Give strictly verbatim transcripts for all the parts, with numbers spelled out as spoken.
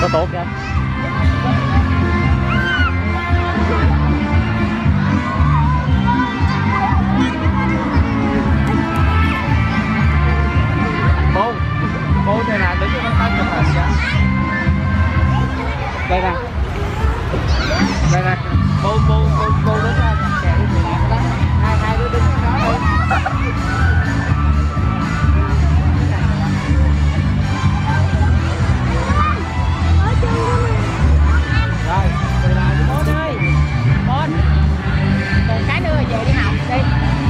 tốt kìa. Bố, bố đây là đứng cái tay chụp hình kìa. Đây nè. Đây nè. Bố, bố, bố, bố đứng ra kẹo người làm đó. Hai hai đứa đứng đó đi. Rồi, từ lại cho bố ơi. Bố. Còn cái nữa về đi học đi.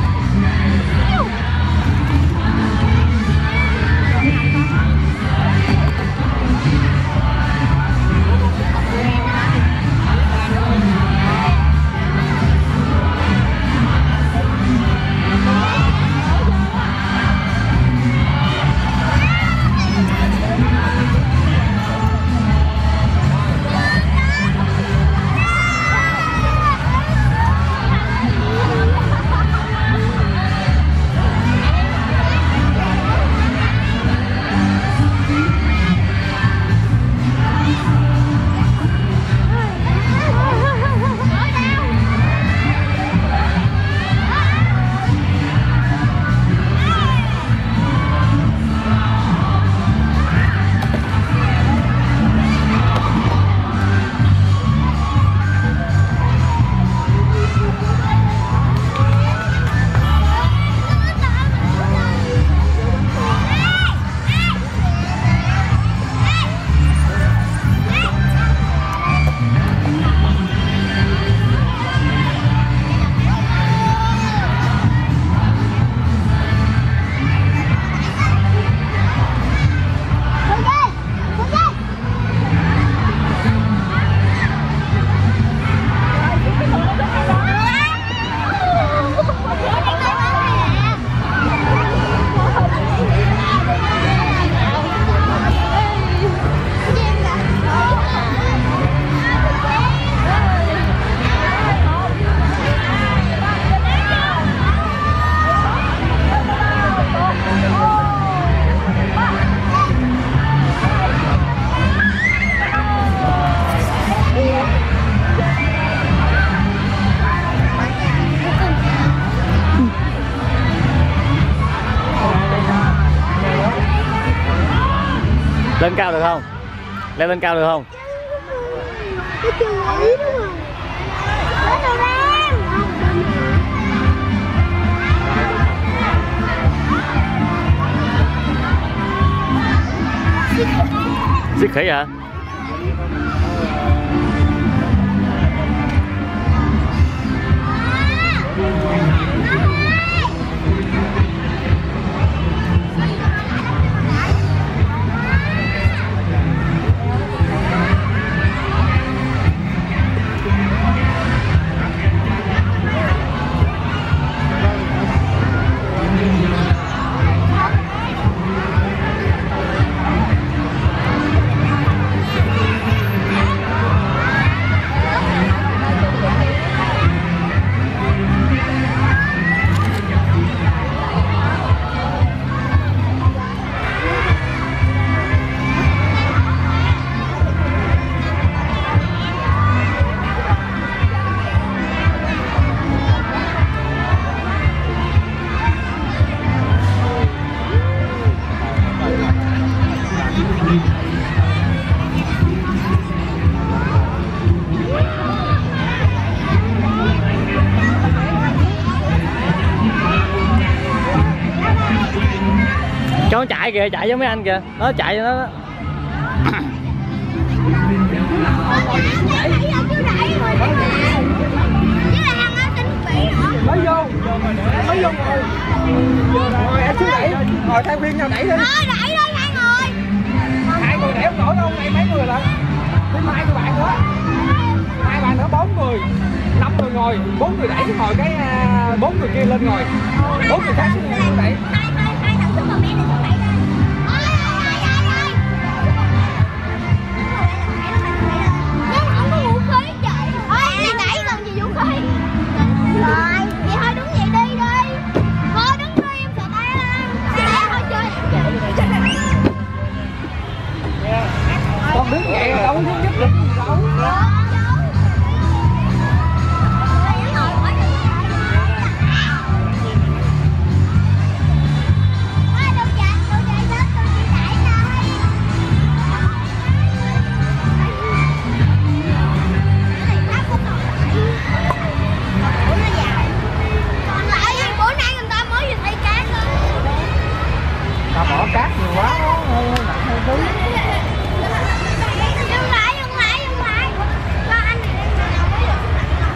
Lên cao được không? Leo lên cao được không? Cái chân ấy đúng rồi. Lên rồi em. Siết khỉ hả? Cho nó chạy kìa, chạy với mấy anh kìa, nó chạy cho nó đó. Mới vô, mới vô ngồi. Ngồi em xuống đẩy, ngồi thay phiên nhau đẩy đi. Thôi đẩy đi hai người. Hai người đẩy không nổi đâu, này mấy người lận. Thêm hai người bạn nữa. Hai bạn nữa bốn người. Năm người ngồi, bốn người đẩy ngồi cái bốn người kia lên ngồi. Bốn người khác xuống đẩy. Hai thằng xuống còn bé này xuống đẩy lên. Nhưng không có vũ khí trời. Ôi này đẩy còn gì vũ khí. Rồi, vậy thôi đứng vậy đi đi. Thôi đứng đi em sợ ba. Thôi chơi. Con đứng vậy đâu À, bỏ cát nhiều quá nó hơi hơi nặng hơi thứ. Dừng lại, dừng lại, dừng lại. Cho anh này lên nào mới được.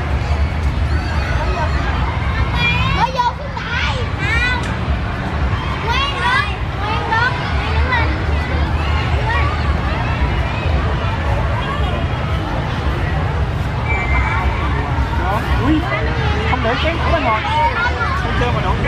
Mới vô xuống tay. Nào. Quen rồi, quen đó. Đứng lên. Đó. Ui, không để chén đổ lên ngồi. Không chơi mà đổ chén.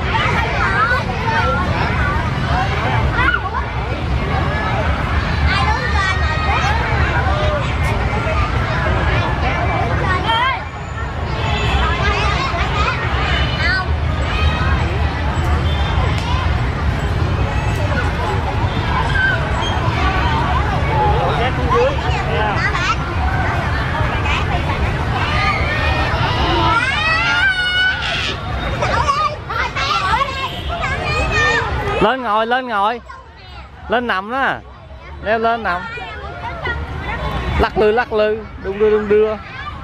Lên ngồi, lên ngồi. Lên nằm đó. Leo lên nằm. Lắc lư lắc lư, đung đưa đung đưa.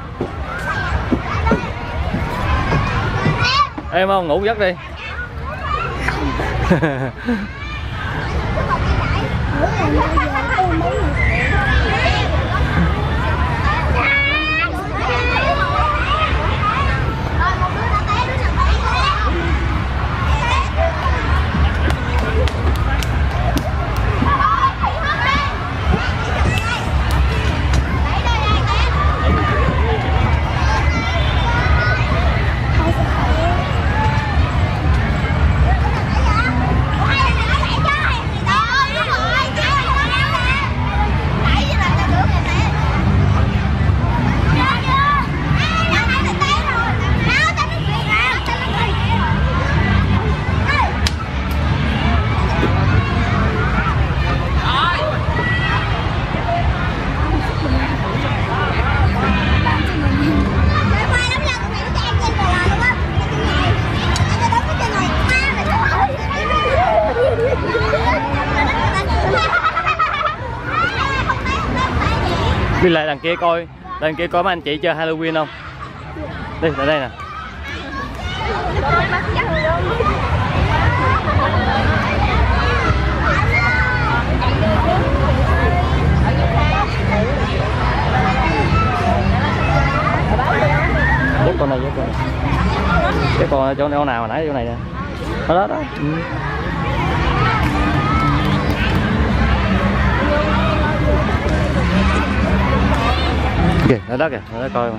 Em không ngủ giấc đi. Đi lại đằng kia coi, đằng kia coi mấy anh chị chơi Halloween không? Đi, lại đây nè. Dắt con này, dắt con này. Cái con chỗ nào mà nãy chỗ này nè. Đó đó đó. Ừ. Kìa, ở đó kìa, ở đó coi mà.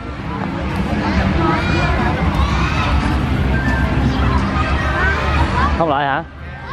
Không lại hả?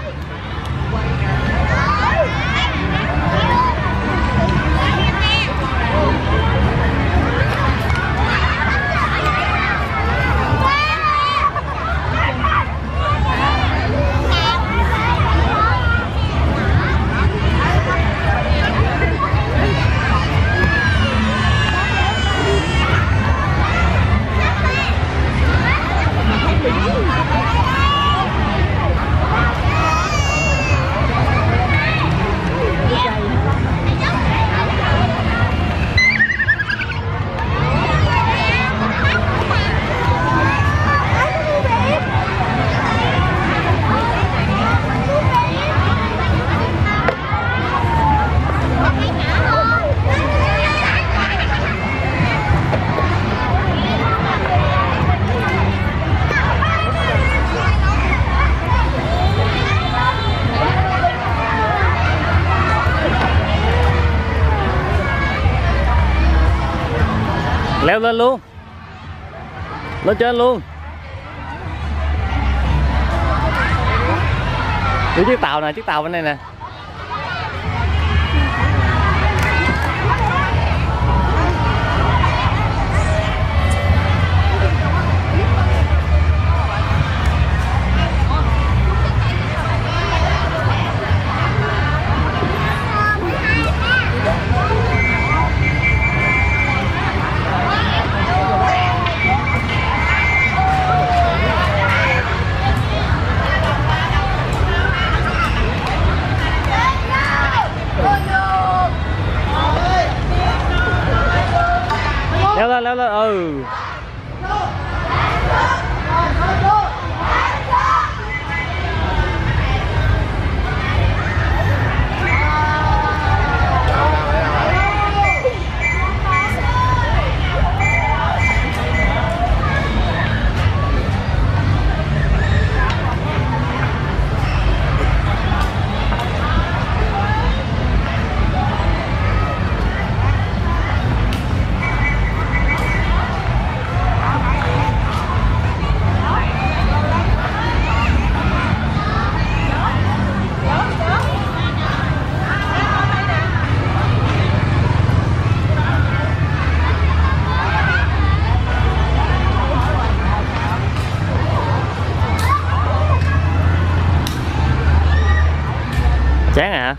Leo lên luôn, lên trên luôn. Đi chiếc tàu nè, chiếc tàu bên đây nè. Leo lên, leo lên, ừ. Chán hả?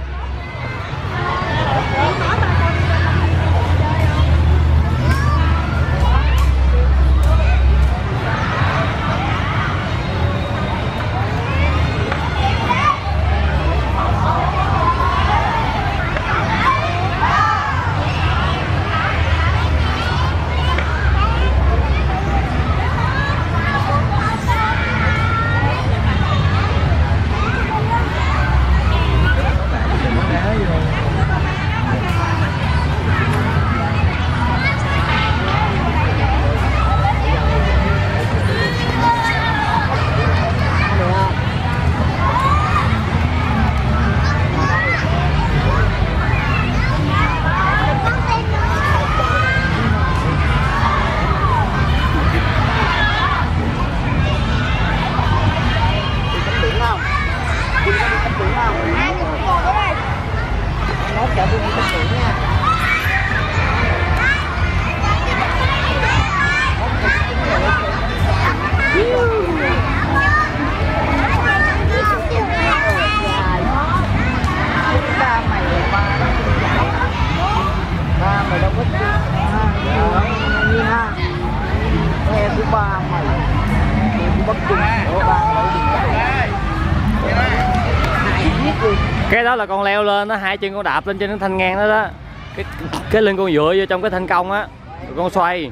Cái đó là con leo lên, nó hai chân con đạp lên trên cái thanh ngang đó đó. Cái cái lưng con dựa vô trong cái thanh cong á, con xoay.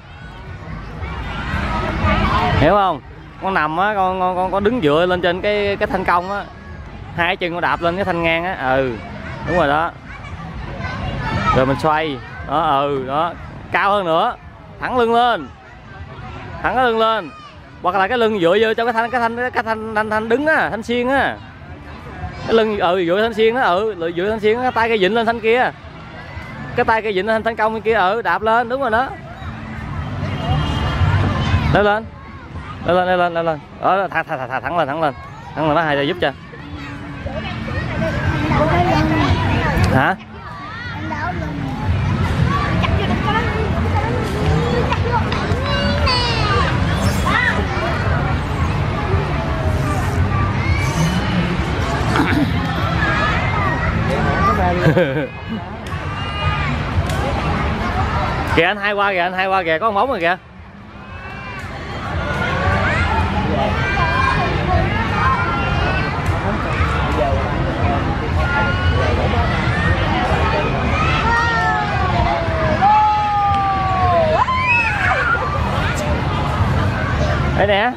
Hiểu không? Con nằm á, con con con, con đứng dựa lên trên cái cái thanh cong á. Hai chân con đạp lên cái thanh ngang á. Ừ. Đúng rồi đó. Rồi mình xoay. Đó ừ, đó. Cao hơn nữa. Thẳng lưng lên. Thẳng cái lưng lên. Hoặc là cái lưng dựa vô trong cái thanh cái thanh cái thanh thanh, thanh đứng á, thanh xiên á. Cái lưng ừ dựa thanh xiên đó, ừ dựa thanh xiên đó, tay cái vịn lên thanh kia, cái tay cái vịn lên thanh cong bên kia, ừ đạp lên, đúng rồi đó, leo lên leo lên leo lên leo lên đó, thả, thả, thả, thẳng lên thẳng lên thẳng lên, nó hay là giúp cho hả. Kìa anh hai qua kìa, anh hai qua kìa, có con bóng rồi kìa. Đây nè.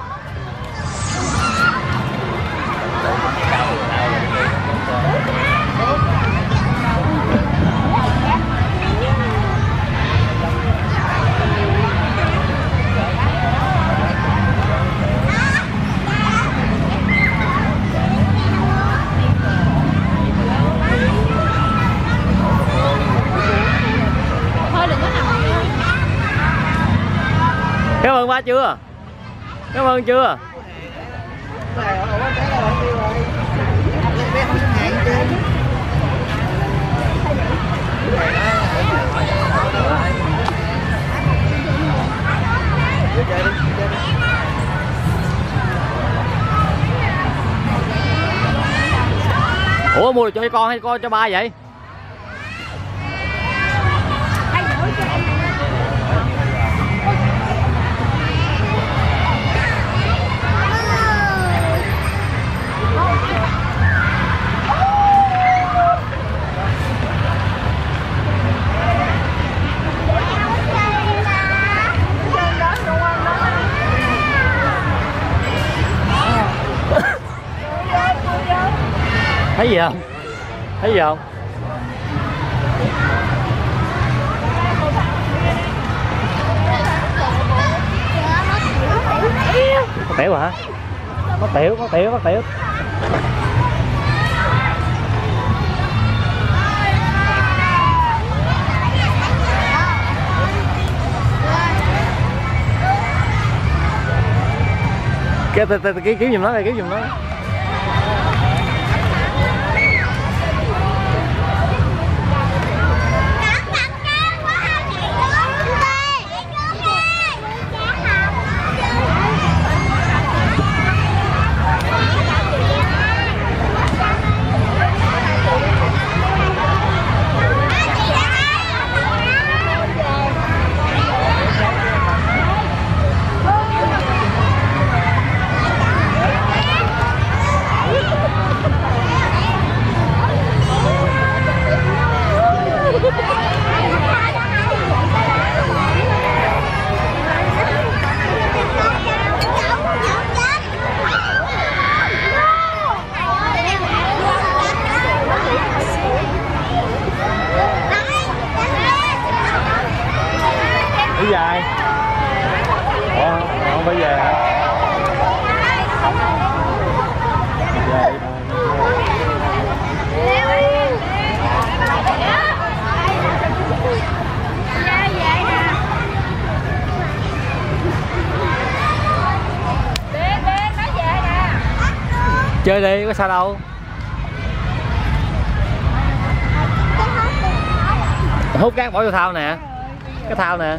Cảm ơn ba chưa? Cảm ơn chưa? Ủa mua được cho con hay con cho ba vậy? Thấy gì không? Thấy gì không? Có tiểu hả? Có tiểu, có tiểu, có tiểu. Cái cái kiếm giùm nó này, kiếm giùm nó. dài. Ủa, không phải về hả? Về. Chơi đi, có sao đâu. Hút cát bỏ vô thao nè. Cái thao nè.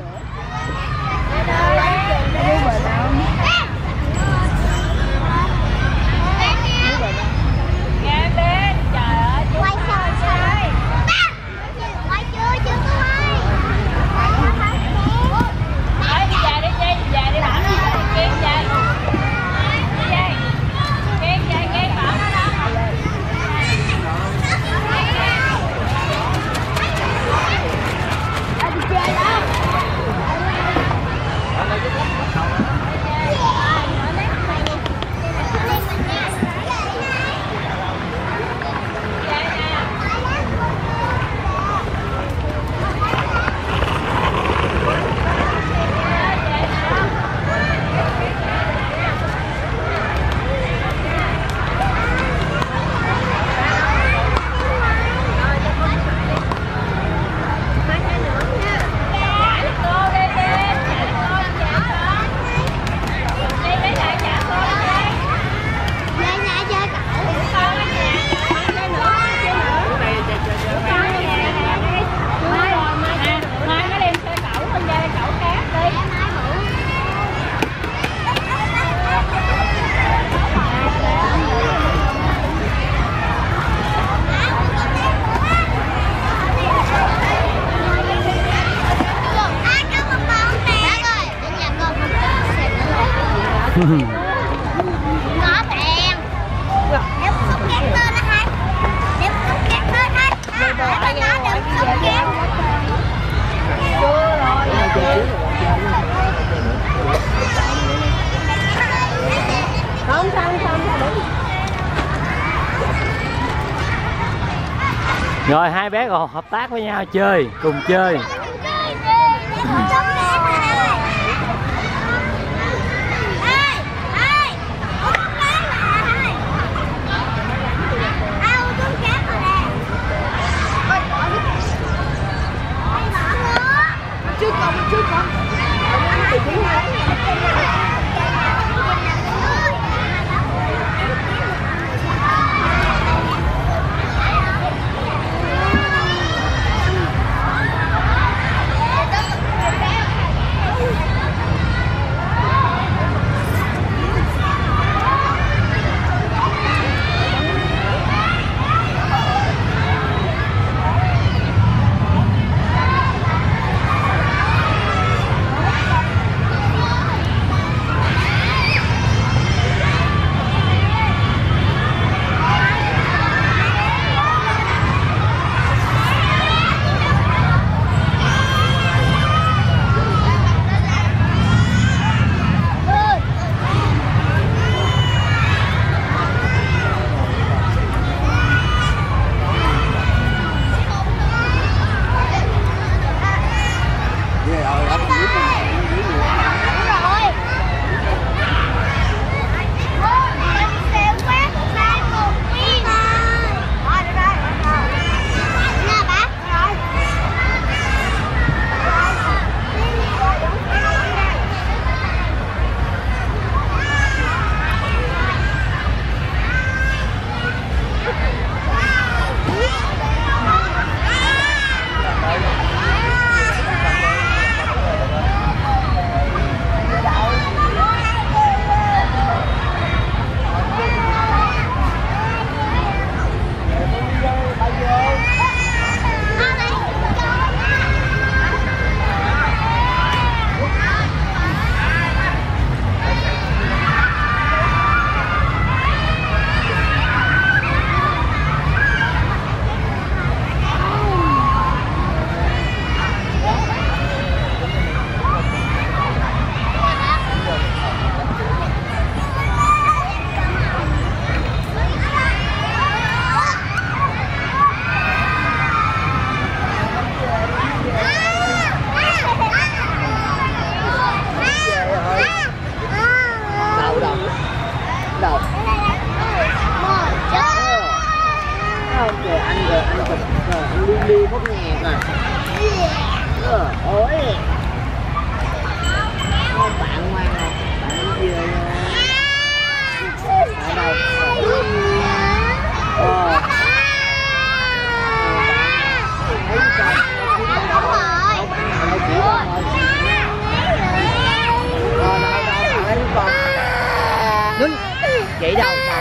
Có tiền. Nếu xúc két lên đó hai. Nếu xúc két lên hai. Để bên đó đừng xúc két. Chưa rồi. Không không không không. Rồi hai bé còn hợp tác với nhau chơi, cùng chơi. không? Kìa anh kìa, anh chụp kìa, anh đi đi khúc nhạc nè. Ờ, ôi. Không, bạn ngoan nè, bạn đi về nha. Ở đâu? Ờ. Thấy con. Đúng rồi. Ở đâu chỉ con rồi. Ờ, đâu đâu, bạn lấy con. Nín. Chị đâu?